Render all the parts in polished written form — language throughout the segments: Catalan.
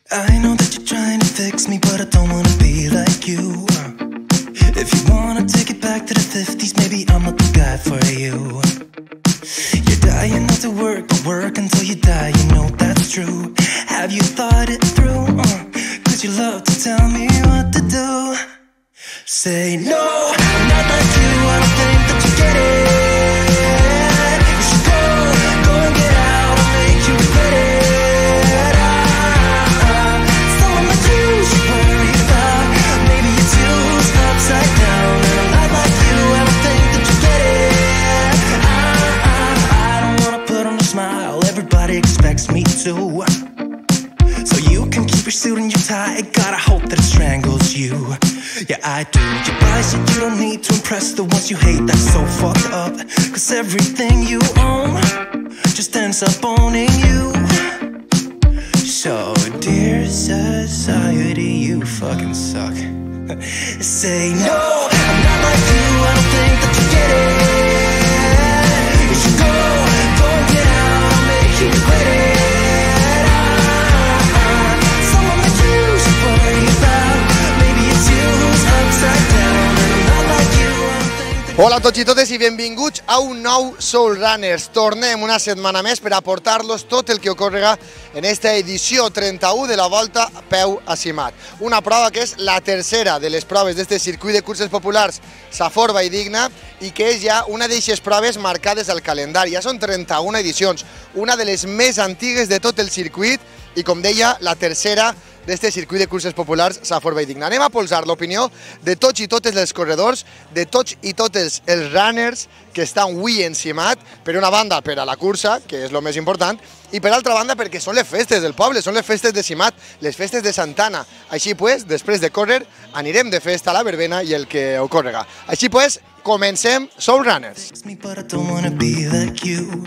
I know that you're trying to fix me, but I don't wanna be like you. If you wanna take it back to the 50s, maybe I'm not the guy for you. You're dying not to work, but work until you die, you know that's true. Have you thought it through? Cause you love to tell me what to do. Say no, I'm not like you, I don't think that you get it. You should go and get out, I'll make you regret it. Someone like you should worry about. Maybe your two's upside down, and I'm not like you, I don't think that you get it. I don't wanna put on a smile, everybody expects me to. So you can keep your suit and your tie, gotta hope that it strangles you. Yeah, I do. You buy shit you don't need to impress the ones you hate, that's so fucked up. Cause everything you own just ends up owning you. So, dear society, you fucking suck. Say no, I'm not like you, I don't think that you get it. You should go and get out, I'll make you regret it. Someone like you should worry about. Maybe it's you's upside down, and I'm not like you, I don't think that. Hola a tots i totes i benvinguts a un nou Soul Runners. Tornem una setmana més per aportar-los tot el que ocorrega en esta edició 31 de la Volta a peu a Simat. Una prova que és la tercera de les proves d'este circuit de curses populars Safor Valldigna i que és ja una d'aquestes proves marcades al calendari. Ja són 31 edicions, una de les més antigues de tot el circuit i, com deia, la tercera d'este circuit de curses populars Safor Valldigna. Anem a polsar l'opinió de tots i totes els corredors, de tots i totes els runners que estan avui en Simat, per una banda per a la cursa, que és el més important, i per altra banda perquè són les festes del poble, són les festes de Simat, les festes de Santana. Així pues, després de córrer, anirem de festa a la verbena i el que ocórrega. Així pues, comencem Soul Runners. But I don't wanna be like you.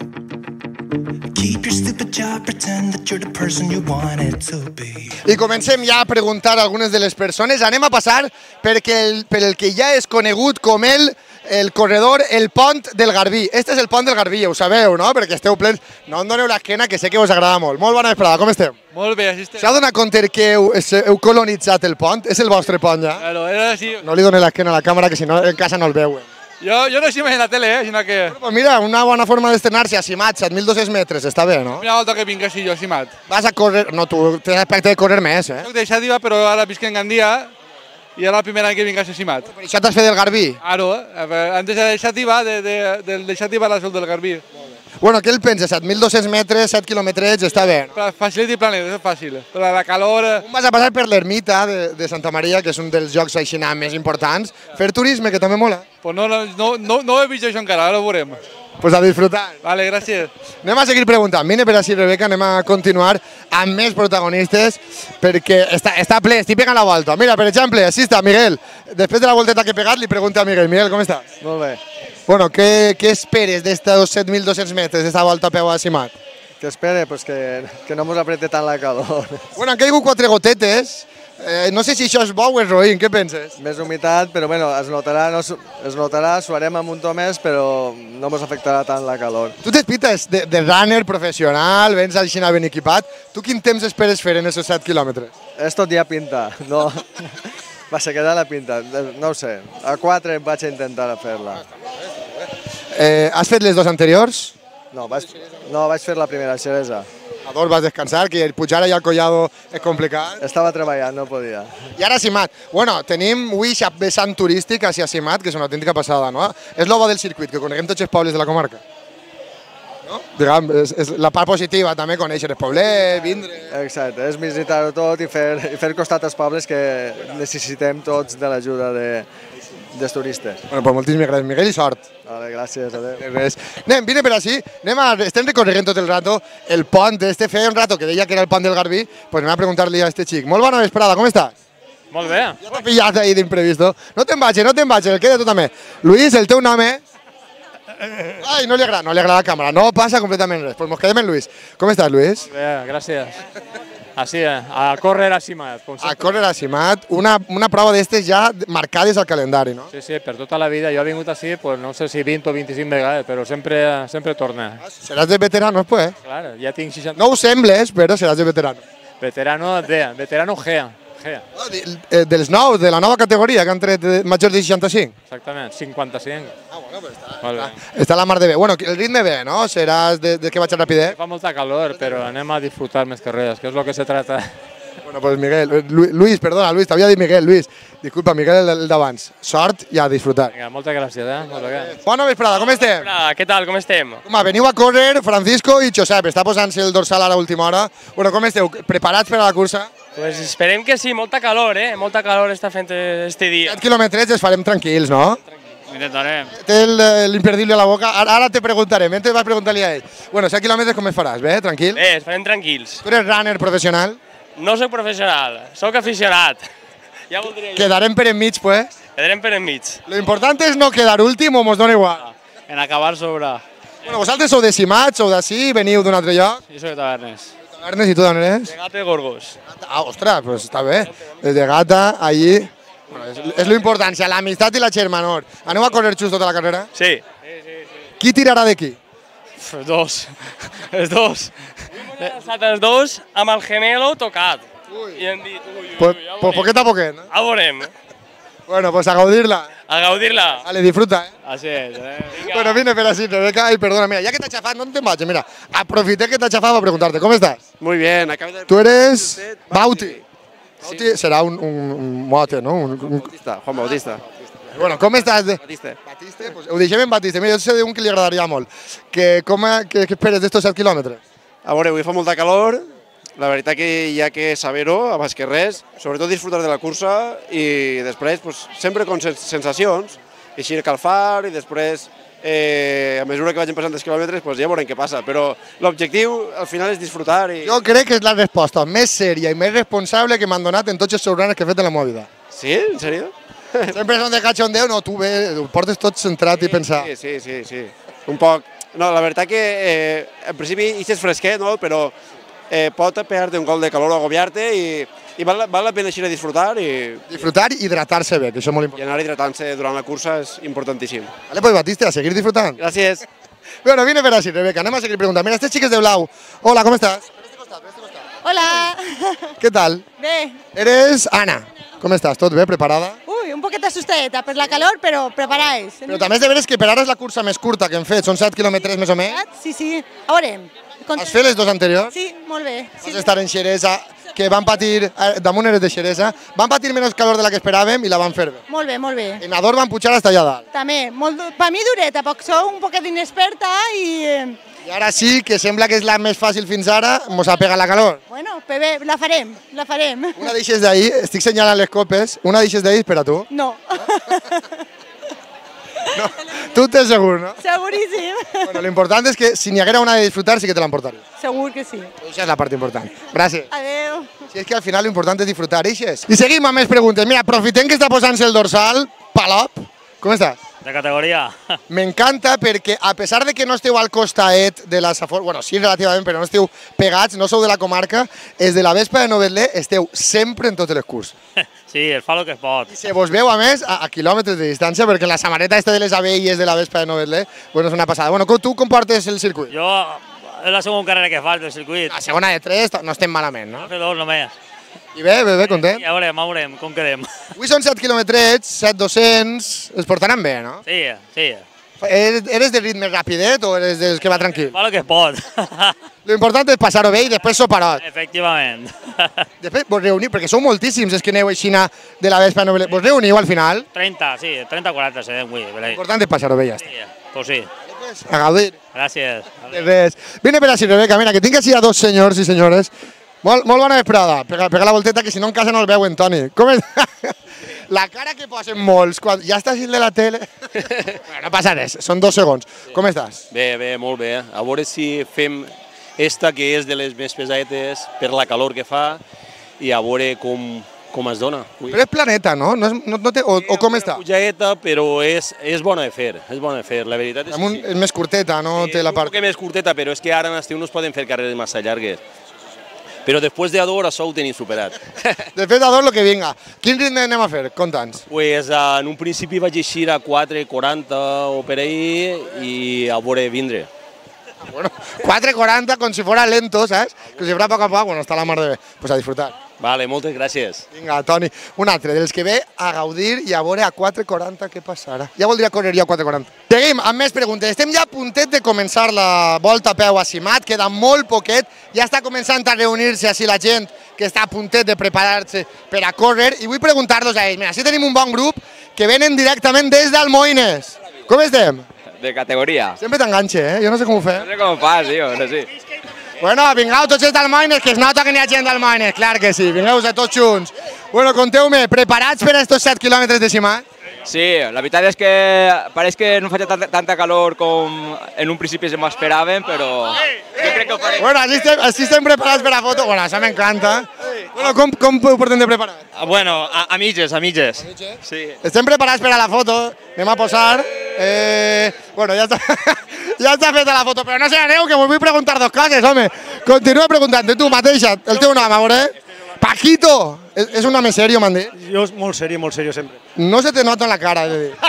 Keep your stupid job, pretend that you're the person you wanted to be. I comencem ja a preguntar a algunes de les persones. Anem a passar per el que ja és conegut com el corredor, el pont del Garbí. Este és el pont del Garbí, ja ho sabeu, no? Perquè esteu plens. No em doneu l'esquena, que sé que us agrada molt. Molt bona vesprada, com esteu? Molt bé, així estem. S'ha donat compte que heu colonitzat el pont? És el vostre pont ja? Claro, era així. No li doneu l'esquena a la càmera, que si no en casa no el veuen. Jo no així en la tele, sinó que... Pues mira, una bona forma d'estrenar-se a Simat, 7.200 metres, està bé, no? Una volta que vinc així jo a Simat. Vas a córrer... No, tu tens aspecte de córrer més, eh? Soc de Xàtiva, però ara visc en Gandia i era el primer any que vinc a Simat. Per això t'has fet del Garbí? Claro, antes era de Xàtiva, de Xàtiva a la Sol del Garbí. Bueno, què el penses? 7.200 metres, 7 quilòmetres, està bé. Facilet i planet, és fàcil. Però la calor... Vas a passar per l'ermita de Santa Maria, que és un dels llocs així més importants. Fer turisme, que també mola. Pues no he vist això encara, ara ho veurem. Pues a disfrutar. Vale, gràcies. Anem a seguir preguntant. Vine per així, Rebeca, anem a continuar amb més protagonistes, perquè està ple, estic pegant la volta. Mira, per exemple, així està Miguel. Després de la volteta que he pegat, li pregunta a Miguel. Miguel, com estàs? Molt bé. Bueno, ¿qué esperes de estos 7.200 metros, de esta volta a peu a Simat? Que espere, pues que no mos aprete tant la calor. Bueno, han caigut 4 gotetes. No sé si això és bo o és roïn, què penses? Més humitat, però bueno, es notarà, suarem amb un to més, però no mos afectarà tant la calor. Tu t'espites de runner professional, vens així ben equipat. Tu quin temps esperes fer en aquests 7 quilòmetres? És tot dia pinta, no... Va, se queda la pinta, no ho sé. A 4 vaig intentar fer-la. Has fet les 2 anteriors? No, vaig fer la primera, a Xeresa. A 2 vas descansar, que pujar allà al Collado és complicat. Estava treballant, no podia. I ara Simat. Bueno, tenim avui aquest vessant turístic hacia Simat, que és una autèntica passada, no? És l'ova del circuit, que coneguem tots els pobles de la comarca. No? Diguem, és la part positiva també, conèixer els poblets, vindre... Exacte, és visitar-ho tot i fer costat als pobles que necessitem tots de l'ajuda dels turistes. Bueno, pues moltíssimes gràcies, Miguel, i sort. Vale, gràcies, adéu. Res. Anem, vine per així, estem recorregant tot el rato el pont este, feia un rato que deia que era el pont del Garbí, pues anem a preguntar-li a este xic. Molt bona vesprada, com estàs? Molt bé. Ja t'ha pillat ahí d'imprevisto. No te'n vagis, queda tu també. Luis, el teu nom és? Ai, no li agrada la càmera, no passa completament res. Pues mos quedem en Luis. Com estàs, Luis? Bé, gràcies. Així, a córrer a Simat. A córrer a Simat, una prova d'estes ja marcades al calendari, no? Sí, per tota la vida. Jo he vingut així, pues, no sé si 20 o 25 vegades, però sempre torna. Seràs de veteranos, pues. Clar, ja tinc 60... No ho sembles, però seràs de veteranos. Veterano D, veterano G. Dels nous, de la nova categoria, que han tret majors de 65. Exactament, 55. Bueno, pues Molt bé. està la mar de bé. Bueno, el ritme bé, no? Seràs de que vaig a rapidet? Fa molta calor, però anem a disfrutar més que res, que és el que se trata. Bueno, pues Miguel, Luis, perdona, Luis, t'havia dit Miguel, Luis. Disculpa, Miguel, el d'abans. Sort i a disfrutar. Vinga, moltes gràcies, Molt bé. Bona vesprada, com estem? Hola, què tal, com estem? Home, veniu a córrer Francisco i Josep, està posant-se el dorsal ara a última hora. Bueno, com esteu? Preparats per a la cursa? Pues esperem que sí, molta calor, Molta calor està fent este dia. 7 quilòmetres els farem tranquils, no? Intentarem. Té l'imperdible a la boca. Ara te preguntaré, mentre vas preguntar-li a ell. Bueno, 7 quilòmetres com es faràs, bé? Tranquil? Bé, es farem tranquils. Tu eres runner professional? No soc professional, soc aficionat. Ja voldria jo. Quedarem per enmig, pues. Quedarem per enmig. Lo importante és no quedar últim o mos dona igual. En acabar sobre. Bueno, vosaltres sou de Simats, sou d'ací, veniu d'un altre lloc. Jo soc de Tavernes. Ernest, i tu d'on eres? De Gata i Gorgos. Ah, ostres, pues està bé. Desde Gata, allí... Bueno, és lo important, l'amistat i la germanor. Aneu a córrer just tota la carrera? Sí. Qui tirarà d'aquí? Dos. Els dos. Hem estat els dos amb el gemelo tocat. I hem dit, Pues poquet a poquet, no? a veurem. Bueno, pues a gaudir-la. A gaudir-la. Vale, disfruta, Així és, Bueno, vine per així, Rebeca. Ai, perdona, mira, ya que t'ha xafat, no te'n vagis, mira. Aprofité que t'ha xafat para preguntarte, ¿cómo estás? Muy bien, acabo de... Tú eres Bauti. Sí. Bauti serà un mote, no? Bautista, Juan Bautista. Bueno, com estàs? Batista. Batiste? Pues ho deixem en Batiste. Mira, jo sé d'un que li agradaria molt. Què esperes d'estos 7 quilòmetres? A veure, avui fa molta calor, la veritat que hi ha que saber-ho, abans que res, sobretot disfrutar de la cursa i després, pues, sempre con sensacions, eixir a calfar i després, a mesura que vagin passant els quilòmetres, pues, ja veurem què passa, però l'objectiu al final és disfrutar i... Jo crec que és la resposta més sèria i més responsable que m'han donat en tots els showrunners que he fet en la meva vida. Sí? En sèrio? Sempre són de cachondeo, no, tu bé, ho portes tot centrat i pensar. Sí. Un poc... No, la veritat que en principi ixes fresquet, no? Però pot pegar-te un gol de calor o agobiar-te i val la pena eixir a disfrutar i Disfrutar i hidratar-se bé, que això és molt important. anar hidratant-se durant la cursa és importantíssim. Vale, pues Batiste, a seguir disfrutant. Gràcies. Bueno, vine per així, Rebeca, anem a seguir preguntant. Mira, estos xiques de blau. Hola, ¿cómo estás? Hola. ¿Qué tal? Bé. Eres Ana. ¿Cómo estás? ¿Tot bé? ¿Preparada? Ui, un poquet assustadeta per la calor, però preparades. Però també és de veres que per ara és la cursa més curta que hem fet. Són 7 quilòmetres més o menys. Sí. A veurem. Has fet les dues anteriors? Sí, molt bé. Vas estar en Xeresa, que van patir, damunt eres de Xeresa, van patir menys calor de la que esperàvem i la van fer bé. Molt bé, molt bé. En Ador van pujar hasta allà dalt. També, per mi dureta, poc sou un poquet inexperta i... I ara sí, que sembla que és la més fàcil fins ara, mos ha pegat la calor. Bueno, però bé, la farem. Una d'eixes d'ahir, estic senyalant les copes, una d'eixes d'ahir per a tu. No. No, tu t'és segur, no? Seguríssim. Bueno, l'important és que si n'hi haguera una de disfrutar sí que te l'emportaria. Segur que sí. Això és la part important. Gràcies. Adeu. Si és que al final l'important és disfrutar, eixes. I seguim amb més preguntes. Mira, aprofitem que està posant-se el dorsal, Palop. Com estàs? De categoria. M'encanta perquè, a pesar de que no esteu al costaet de la Safor, bueno, sí, relativament, però no esteu pegats, no sou de la comarca, és de la Vespa de Novetlè, esteu sempre en totes les curses. Sí, es fa el que es pot. I se vos veu, a més, a quilòmetres de distància, perquè la samarreta esta de les abelles de la Vespa de Novetlè, bueno, és una passada. Bueno, tu com portes el circuit? Jo, és la segona carrera que faig del circuit. La segona de 3, no estem malament, no? Fer dos només. I bé, content? Ja veurem com quedem. Avui són 7 quilòmetres, 7-200, es portaran bé, no? Sí. Eres de ritme rapidet o eres dels que va tranquil? Fa el que es pot. Lo important és passar-ho bé i després soparot. Efectivament. Després vos reuniu, perquè sou moltíssims els que aneu aixina de la Vespa Novetlè. Vos reuniu al final? 30-40 serem avui. L'important és passar-ho bé, ja està. Sí, pues sí. A gaudir. Gràcies. De res. Vine per així, Rebeca, mira, que tinc així a dos senyors i senyores. Molt bona vesprada. Pega la volteta, que si no en casa no el veuen, Toni. Com és? La cara que posen molts, quan ja estàs de la tele... No passa res, són 2 segons. Com estàs? Bé, molt bé. A veure si fem esta, que és de les més pesadetes, per la calor que fa, i a veure com es dona. Però és planeta, no? O com està? Una pujadeta, però és bona de fer, La veritat és que sí. És més curteta, no? Té la part... Un poc més curteta, però és que ara en estiu no es poden fer carreres massa llargues. Però després d'Ador això ho tenim superat. Després d'Ador lo que vinga. Quin ritme anem a fer? Conta'ns. Pues en un principi vaig eixir a 4:40 o per ahí i a veure vindre. Bueno, 4:40 com si fuera lento, saps? Que si fuera poc a poc, bueno, està la mar de bé. Pues a disfrutar. Vale, moltes gràcies. Vinga, Toni, un altre, dels que ve a gaudir i a veure a 4:40 què passarà. Ja voldria córrer jo a 4:40. Seguim amb més preguntes. Estem ja a puntet de començar la volta a peu a Simat, queda molt poquet, ja està començant a reunir-se així la gent que està a puntet de preparar-se per a córrer i vull preguntar-los a ells. Mira, si tenim un bon grup que venen directament des d'Almoines. Com estem? De categoria. Sempre t'enganxe, eh? Jo no sé com ho fem. No sé com ho fas, tio, no sé. Bueno, vingueu tots els d'Almoines, que es nota que n'hi ha gent d'Almoines, clar que sí, vingueu tots junts. Bueno, conteu-me, preparats per a estos 7 quilòmetres de Simat? Sí, la veritat és que pareix que no faig tanta calor com en un principi se m'esperaven, però jo crec que ho faré. Bueno, així estem preparats per a foto. Bueno, això m'encanta. Bueno, com ho portem de preparat? Bueno, a mitges. Sí. Estem preparats per a la foto, anem a posar. Bueno, ja està, ja està feta la foto, però no se n'aneu, que us vull preguntar dos coses, home. Continua preguntant-te tu mateixa, el teu nom, a veure. Paquito! És un home serio, m'han dit? Jo molt serio sempre. No se te nota en la cara, he de dir.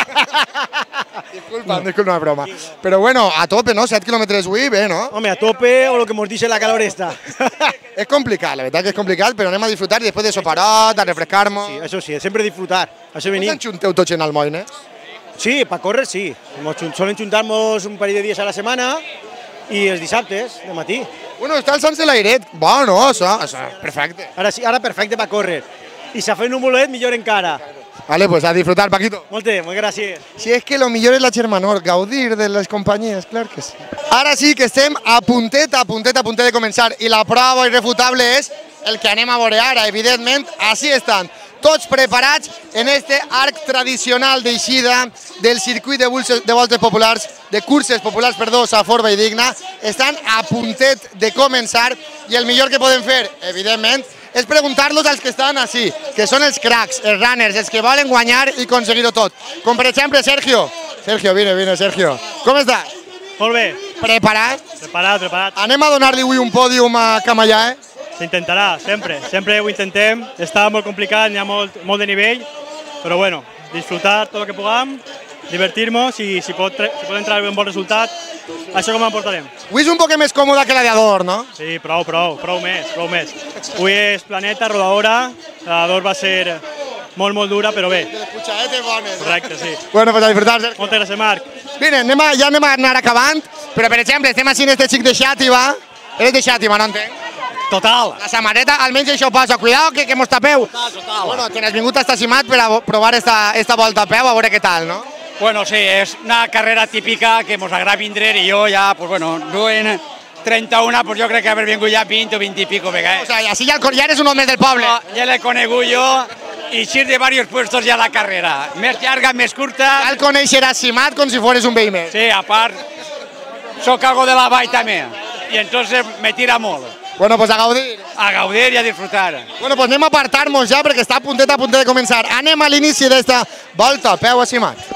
Disculpa, broma. Però bueno, a tope, ¿no? 7 kilómetros avui, bé, ¿no? Home, a tope o lo que nos dice la calor esta. És complicat, la veritat que és complicat, però anem a disfrutar i després de soparot, a refrescar-nos. Sí, això sí, sempre disfrutar. Això venim. Us enxunteu tots en Almoines? Sí, per córrer sí. Solen juntar-nos un parell de dies a la setmana i els dissabtes, de matí. Bueno, està el Sant Celairet. Bueno, això és perfecte. Ara sí, ara perfecte per córrer. I si fa un numulet, millor encara. Vale, pues a disfrutar, Paquito. Moltes gràcies. Si és que lo millor és la Germanor, gaudir de les companyies, clar que sí. Ara sí que estem a puntet de començar i la prova irrefutable és el que anem a veure ara, evidentment, així estan. Tots preparats en este arc tradicional d'eixida del circuit de voltes populars, de curses populars, perdó, Safor Valldigna. Estan a puntet de començar i el millor que poden fer, evidentment, és preguntar-los als que estan així, que són els cracs, els runners, els que volen guanyar i aconseguir-ho tot. Com per exemple Sergio. Sergio, vine, Sergio. Com estàs? Molt bé. Preparat? Preparat. Anem a donar-li avui un pòdium a Camallà, eh? S'intentarà, sempre ho intentem. Està molt complicat, n'hi ha molt de nivell, però bueno, disfrutar tot el que puguem, divertir-nos i si pot entrar un bon resultat, això com emportarem. Avui és un poc més còmode que la d'Ador, no? Sí, prou més. Avui és planeta, rodadora, l'Ador va ser molt dura, però bé. Les pujadetes bones. Correcte, sí. Bueno, pues a disfrutar, Sergio. Moltes gràcies, Marc. Mira, ja anem a anar acabant, però per exemple, estem així en este xic de Xàtiva. Eres de Xàtiva, no entenc? Total. La samarreta, almenys això posa. Cuidao, que mos tapeu. Total. Bueno, que n'has vingut hasta Simat per a provar esta volta a peu, a veure què tal, no? Bueno, sí, es una carrera típica que nos agrada vindre y yo ya, pues bueno, no en 31, pues yo creo que haber vingut ya 20 o 20 y pico, venga. O sea, así ya eres un hombre del poble. No, ya le conegut yo y ir de varios puestos ya la carrera. Més llarga, més curta. Cal conèixer Simat com si fueres un veí més. Sí, a part, soc algo de la vall també. Y entonces me tira molt. Bueno, pues a gaudir. A gaudir i a disfrutar. Bueno, pues anem a apartar-nos ja perquè està a puntet de començar. Anem a l'inici d'esta volta a peu a Simat.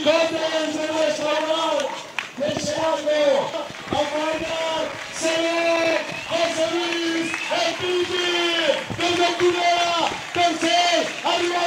Quijote desde restaurante, deseando acompañar, se ve José Luis, el Pipi, desde Cunera, tercer, arriba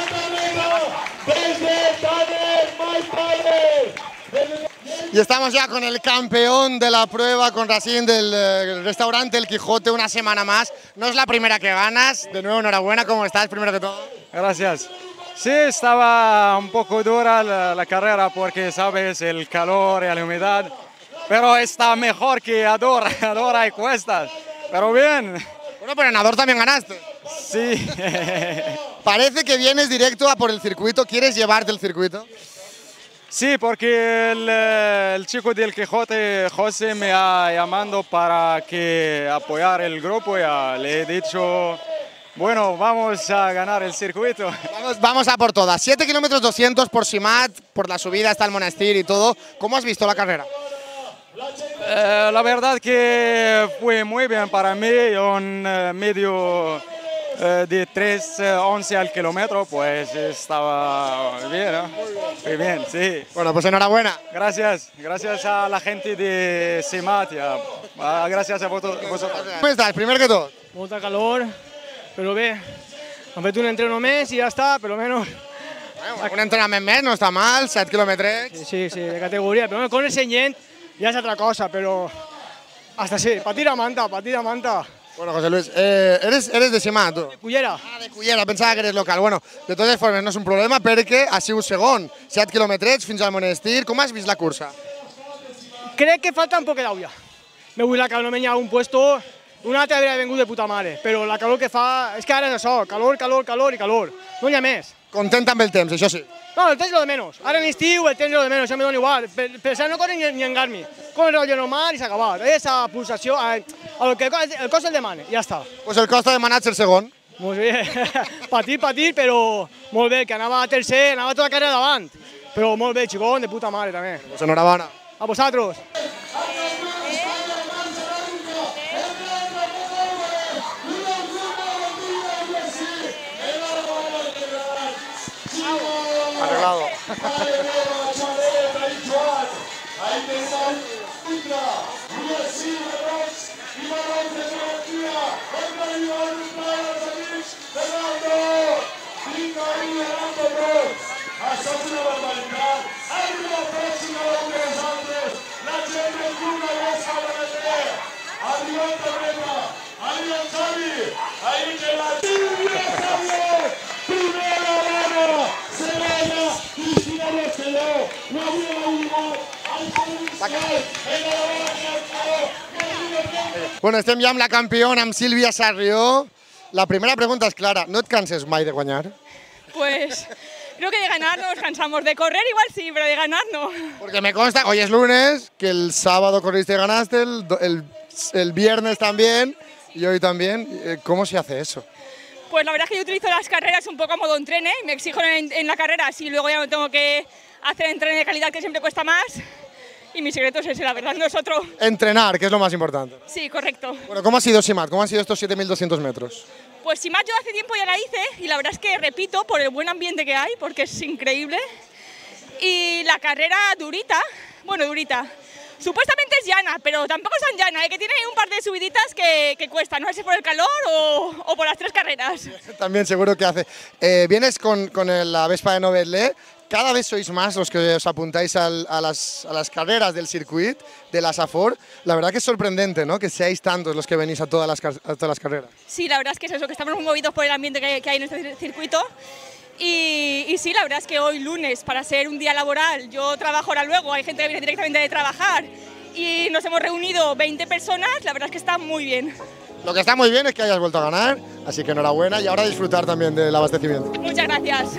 desde Tanner, My Padre. Y estamos ya con el campeón de la prueba, con Racine del restaurante El Quijote, una semana más. No es la primera que ganas, de nuevo enhorabuena, ¿cómo estás primero que todo? Gracias. Sí, estaba un poco dura la carrera porque, sabes, el calor y la humedad, pero está mejor que Adora y Cuestas, pero bien. Bueno, pero en Ador también ganaste. Sí. Parece que vienes directo a por el circuito, ¿quieres llevarte el circuito? Sí, porque el chico del Quijote, José, me ha llamado para apoyar el grupo. Ya le he dicho, bueno, vamos a ganar el circuito. Vamos a por todas. 7 kilómetros 200 por Simat, por la subida hasta el monasterio y todo. ¿Cómo has visto la carrera? La verdad que fue muy bien para mí, un medio de 3:11 al kilómetro, pues estaba bien, ¿no? Muy bien, sí. Bueno, pues enhorabuena. Gracias a la gente de Simat, gracias a vosotros. ¿Cómo estás? Primero que todo. Molta calor, però bé, hem fet un entreno més i ja està, per almenys. Un entrenament més, no està mal, 7 quilòmetres. Sí, de categoria, però con el senyent ja és altra cosa, però hasta sí, patir a manta. Bueno, José Luis, eres de Simat, tu? De Cullera. Ah, de Cullera, pensava que eres local. Bueno, de totes formes, no és un problema perquè ha sigut segon. 7 quilòmetres fins al monestir. Com has vist la cursa? Crec que falta un poc d'aulla. Me vull la calor, no m'he un puesto. Un altre hauria vingut de puta mare, però la calor que fa... És que ara és això, calor i calor. No hi ha més. Content amb el temps, això sí. No, el temps és lo de menos. Ara en estiu el temps és lo de menos, això me dona igual. Per això no corre ni engar-me. Com el rotllo normal i s'ha acabat. Esa pulsació, el que el cos el demana, ja està. Pues el cos t'ha demanat ser segon. Molt bé. Patir, però molt bé, que anava tercer, anava tota la carrera davant. Però molt bé, xicón, de puta mare també. Pues enhorabona. A vosaltres. Arreglado. Bueno, estem ja amb la campiona, amb Sílvia Sarrió. La primera pregunta és clara, no et canses mai de guanyar? Pues creo que de ganar no nos cansamos, de correr igual sí, pero de ganar no. Porque me consta, hoy es lunes, que el sábado corriste y ganaste, el viernes también y hoy también. ¿Cómo se hace eso? Pues la verdad es que yo utilizo las carreras un poco a modo entrene, me exijo en la carrera, así luego ya no tengo que hacer entreno de calidad que siempre cuesta más. Y mi secreto es ese, la verdad, no es otro. Entrenar, que es lo más importante. Sí, correcto. Bueno, ¿cómo ha sido Simat? ¿Cómo han sido estos 7.200 metros? Pues Simat yo hace tiempo ya la hice y la verdad es que repito por el buen ambiente que hay, porque es increíble. Y la carrera durita, supuestamente es llana, pero tampoco es tan llana, que tiene un par de subiditas que cuesta, no sé si por el calor o por las 3 carreras. También seguro que hace. Vienes con la Vespa de Novetlè. Cada vez sois más los que os apuntáis a las carreras del circuit, de la Safor. La verdad que es sorprendente, ¿no? Que seáis tantos los que venís a todas las carreras. Sí, la verdad es que es eso, que estamos muy movidos por el ambiente que hay en este circuito. Y sí, la verdad es que hoy lunes, para ser un día laboral, yo trabajo ahora luego, hay gente que viene directamente de trabajar y nos hemos reunido 20 personas, la verdad es que está muy bien. Lo que está muy bien es que hayas vuelto a ganar, así que enhorabuena y ahora disfrutar también del abastecimiento. Muchas gracias.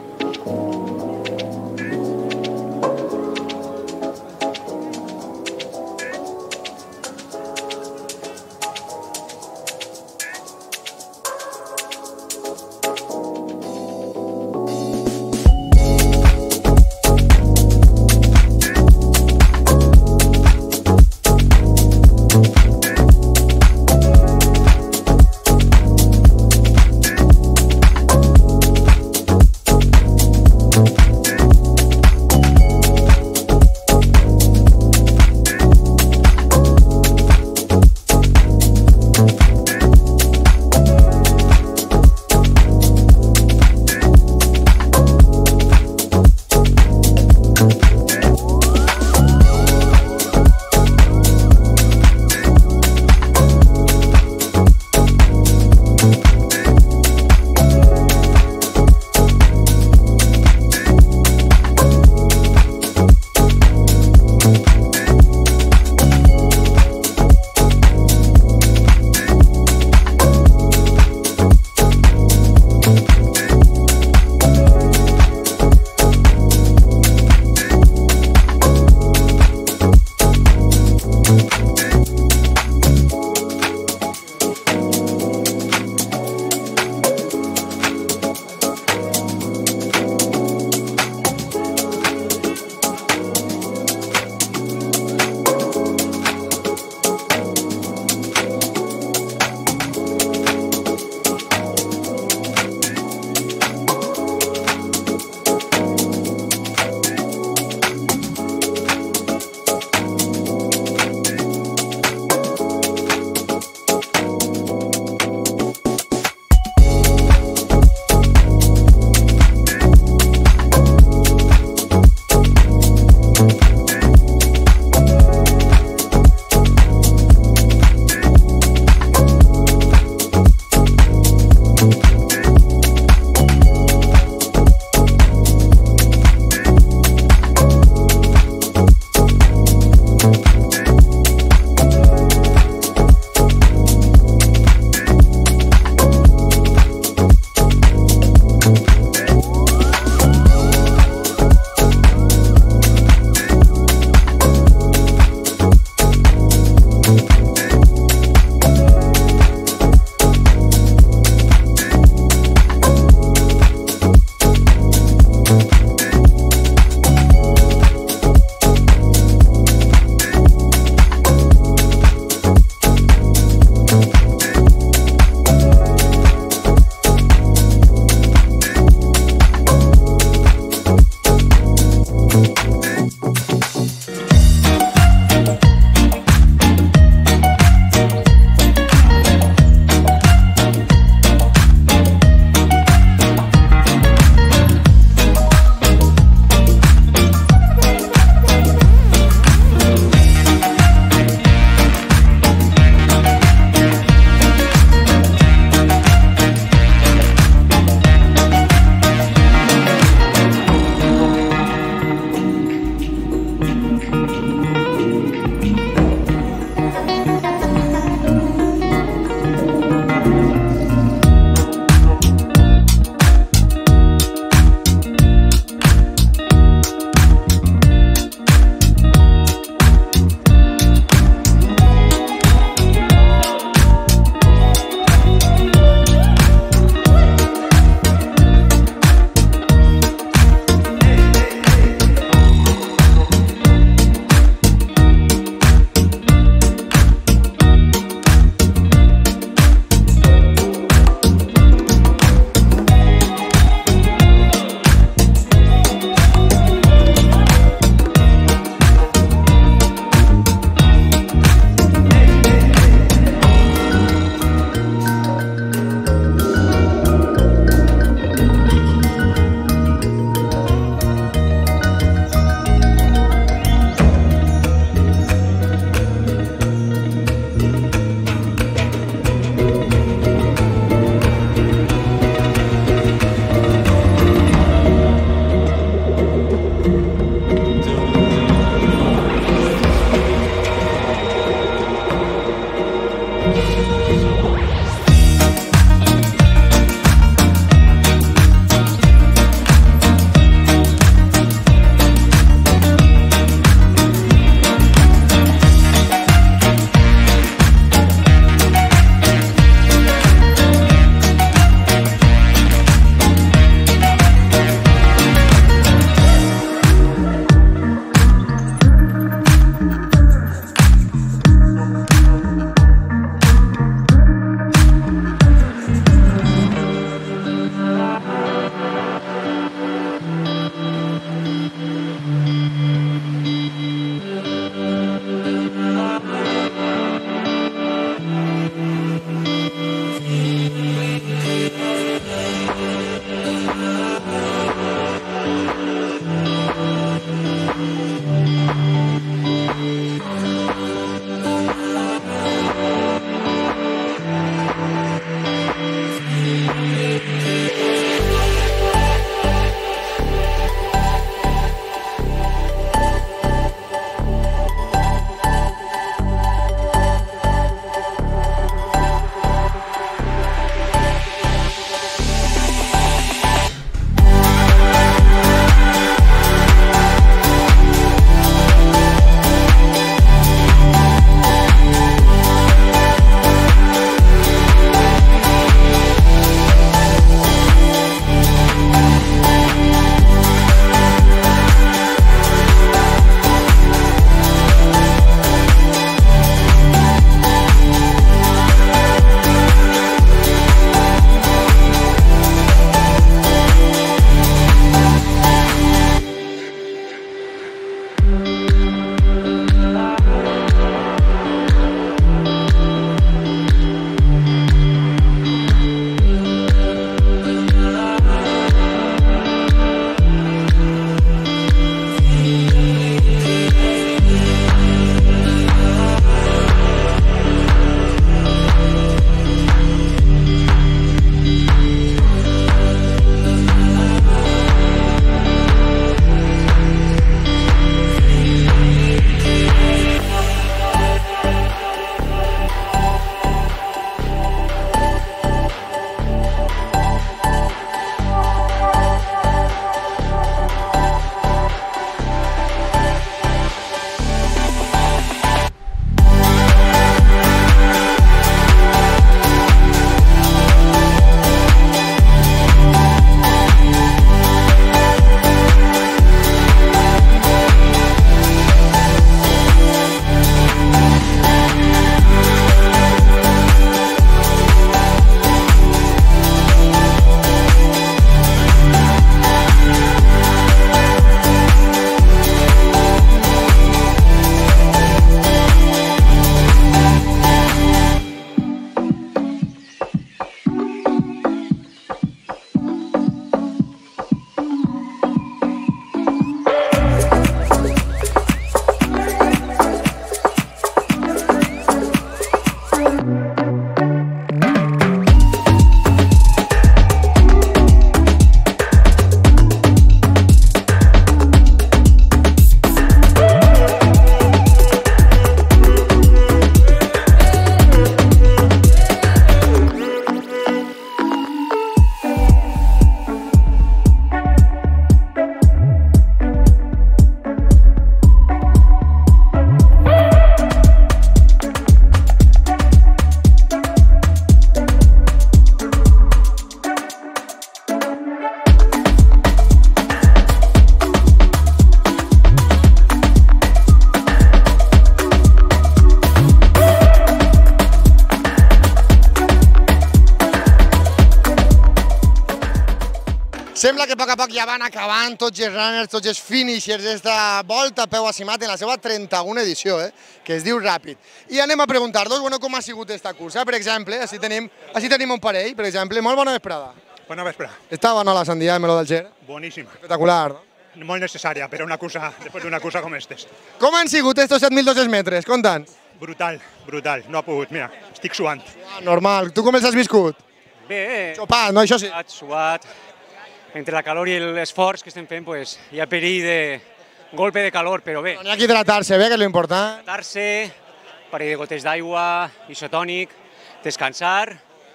Sembla que a poc ja van acabant tots els runners, tots els finishers d'esta volta a peu acimat en la seva 31 edició, que es diu Ràpid. I anem a preguntar-los com ha sigut aquesta cursa. Per exemple, així tenim un parell, per exemple. Molt bona vesprada. Bona vesprada. Està bona la sandia de Meló del Ger? Boníssima. Espectacular, no? Molt necessària per a una cursa, després d'una cursa com aquestes. Com han sigut estos 7.200 metres? Conta'ns. Brutal, brutal. No ha pogut, mira, estic suant. Normal. Tu com els has viscut? Bé. Xopat, no? Això sí. Suat. Entre la calor i l'esforç que estem fent, hi ha perill de golpe de calor, però bé. N'hi ha que hidratar-se bé, que és l'important. Hidratar-se, parell de gotes d'aigua, isotònic, descansar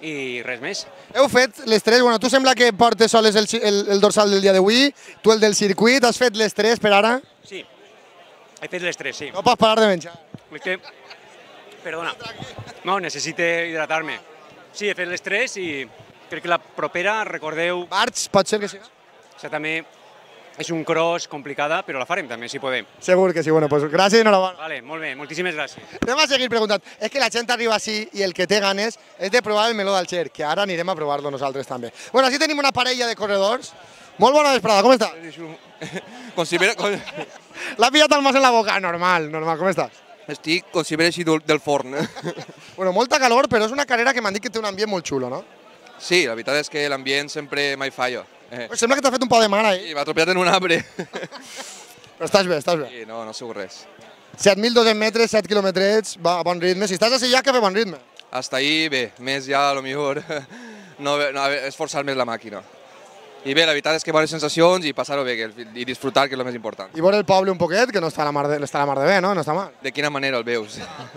i res més. Heu fet les tres, tu sembla que portes soles el dorsal del dia d'avui, tu el del circuit, has fet les tres per ara? Sí, he fet les tres, sí. No pots parar de menjar. Perdona, no, necessito hidratar-me. Sí, he fet les tres i crec que la propera, recordeu... Març, pot ser que sí? Exactament, és un cross complicada, però la farem també, si podem. Segur que sí, bueno, pues gràcies i enhorabona. Vale, molt bé, moltíssimes gràcies. Anem a seguir preguntant. És que la gent arriba així i el que té ganes és de provar el meló d'Alger, que ara anirem a provar-lo nosaltres també. Bueno, així tenim una parella de corredors. Molt bona vesprada, com estàs? L'ha pillat el mas en la boca, normal, com estàs? Estic, considera així del forn. Bueno, molta calor, però és una carrera que m'han dit que té un ambient molt xulo, no? Sí, la veritat és que l'ambient sempre mai falla. Sembla que t'ha fet un pau de mar, Sí, m'ha atropellat en un arbre. Però estàs bé, estàs bé. Sí, no ha sigut res. 7.200 metres, 7 quilòmetres, va a bon ritme. Si estàs així ja, que ve bon ritme. Hasta ahí, bé, més ja, a lo millor, no, esforçar més la màquina. I bé, la veritat és que bones sensacions i passar-ho bé i disfrutar, que és el més important. I veure el poble un poquet, que no està a la mar de bé, no? No està mal. De quina manera el veus?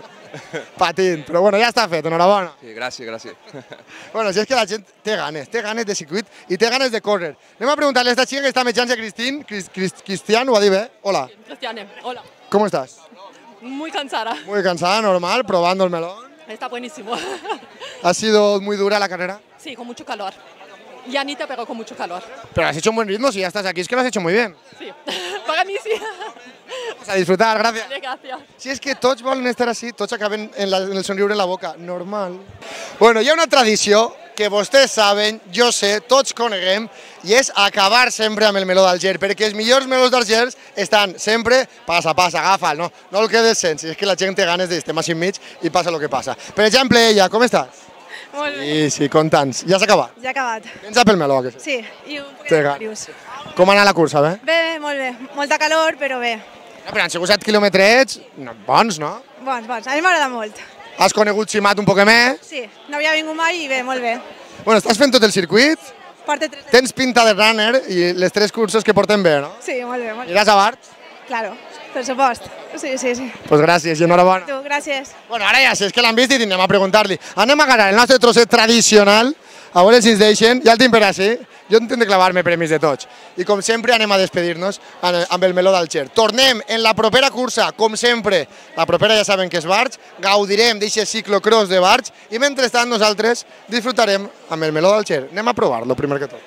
Patint, però bueno, ja està fet, enhorabona. Sí, gràcies. Bueno, si és que la gent té ganes de circuit i té ganes de córrer. Anem a preguntar-li a esta chica que està metjant-se Cristian, ho ha dit bé? Hola. Cristiane, hola. ¿Cómo estás? Muy cansada. Muy cansada, normal, probando el melón. Está buenísimo. ¿Ha sido muy dura la carrera? Sí, con mucho calor. Llanita, pero con mucho calor. Pero has hecho un buen ritmo, si ya estás aquí, es que lo has hecho muy bien. Sí, para mí sí. Vamos a disfrutar, gracias. Vale, gracias. Si és que tots volen estar així, tots acaben en el somriure en la boca, normal. Bueno, hi ha una tradició que vostès saben, jo sé, tots coneguem, i és acabar sempre amb el meló d'Alger, perquè els millors melons d'Alger estan sempre pas a pas, agafa'l, no el quedes sense, és que la gent té ganes d'estar així enmig i passa el que passa. Per exemple, ella, com estàs? Molt bé. Sí, contants. Ja s'ha acabat? Ja ha acabat. Tens pel meló, aquest? Sí, i un poquet Té de ganes. varios. Com ha anat la cursa, bé? Bé, molt bé. Molta calor, però bé. Però han sigut 7 quilòmetres bons, no? Bons. A mi m'agrada molt. Has conegut Simat un poc més? Sí, no havia vingut mai i bé, molt bé. Bueno, estàs fent tot el circuit? Porta 3 Tens pinta de runner i les 3 curses que porten bé, no? Sí, molt bé. Iràs a Bart? Claro, per supost. Sí. Pues gràcies i enhorabona. Tu, gràcies. Bueno, ara ja sé, és que l'han vist i anem a preguntar-li. Anem a agarrar el nostre trosset tradicional, a veure si ens deixen, ja el tinc per així. Jo entenc de clavar-me premis de tots. I com sempre anem a despedir-nos amb el meló d'Alger. Tornem en la propera cursa, com sempre. La propera ja saben que és Barx, gaudirem d'aquest ciclocross de Barx i mentrestant nosaltres disfrutarem amb el meló d'Alger. Anem a provar-lo primer que tot.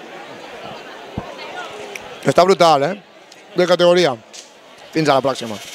Està brutal, de categoria. Fins a la pròxima.